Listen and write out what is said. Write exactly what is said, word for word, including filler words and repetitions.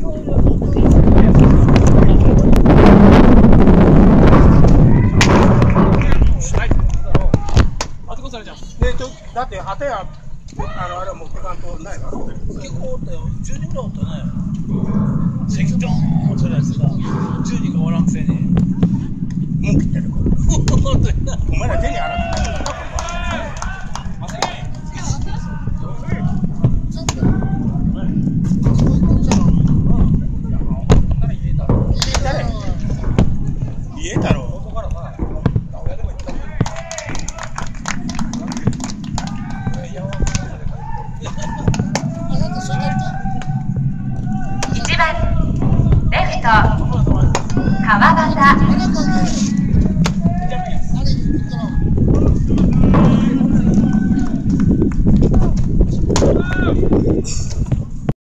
だって果てやあのあれ持ってかんとないから結構おったよじゅうにんぐらいおったね席ドーンとやつがじゅうにんがおらんくせにもう切ってるからお前ら手に洗って